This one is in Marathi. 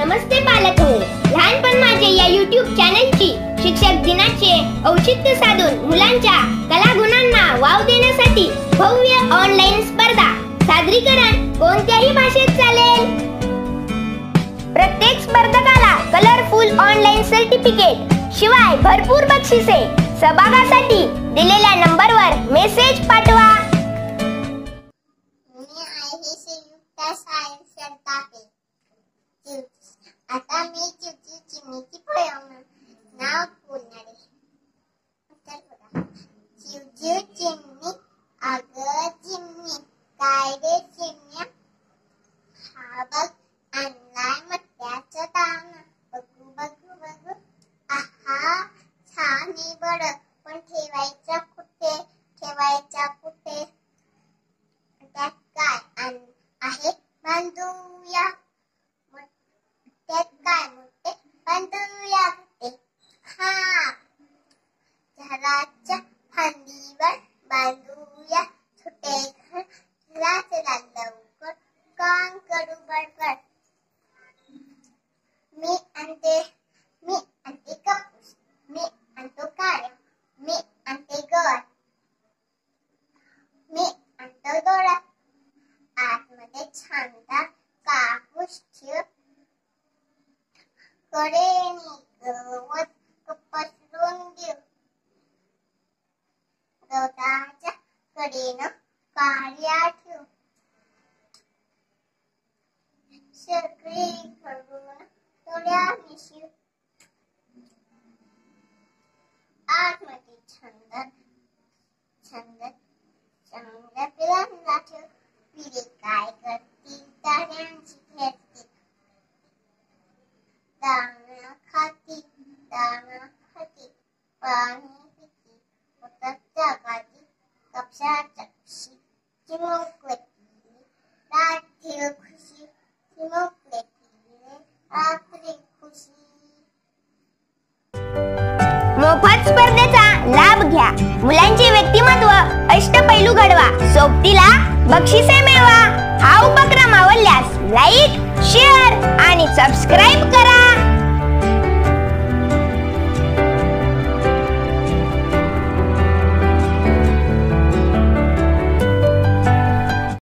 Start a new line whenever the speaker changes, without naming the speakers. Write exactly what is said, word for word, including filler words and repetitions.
नमस्ते पालक हो. लहानपण माझे या यूट्यूब चॅनलची शिक्षक दिनाचे औचित्य साधून मुलांच्या कलागुणांना वाव देण्यासाठी भव्य ऑनलाईन स्पर्धा. सादरीकरण कोणत्याही भाषेत चालेल. प्रत्येक स्पर्धकाला कलरफुल ऑनलाईन सर्टिफिकेट शिवाय भरपूर बक्षिसे. सहभागासाठी दिलेल्या नंबरवर मेसेज पाठवा.
आता मी चिवची चिमणीची फळवणार नाव बोलणार आहे. तर बघा, चिवचिव चिमणी अगं चिमणी काय रे चिमण्या, हा बघ आणलाय मट्ट्याचं दाणं. बघू बघू बघू आहा छान आहे बरं, पण ठेवायचा कुठे ठेवायचा कुठे. त्यात काय आहे बांधूया, त्यात काय मोठे बांधूया कुठे. हा झाडाच्या फांदीवर बांधूया छोटे घर. चला चला लवकर काम करू बडबड. मी आणते मी आणते कापूस, मी आणतो काड्या, मी आणते गवत, मी आणतो दोरा. आतमध्ये छानदार कापूस ठेव, कडेने गवत पसरून देऊ. गवताच्या कडेनं काड्या ठेव. सगळीकडून थोड्या मिसळू. आतमध्ये छंद छंद चांगल्या पिलांना ठेव. पिले काय करतील ताऱ्यांची खेळतील. दाणा खाती दाणा खाती पाणी पिती. होतात जागाची कपशाच्या खुशी चिमुकलेली रात्री खुशी चिमुकलेली रात्री खुशी.
मोफत स्पर्धेचा लाभ घ्या. मुलांचे व्यक्तिमत्व अष्टपैलू घडवा. सोबतीला बक्षिसे मिळवा. हा उपक्रम आवडल्यास लाईक शेअर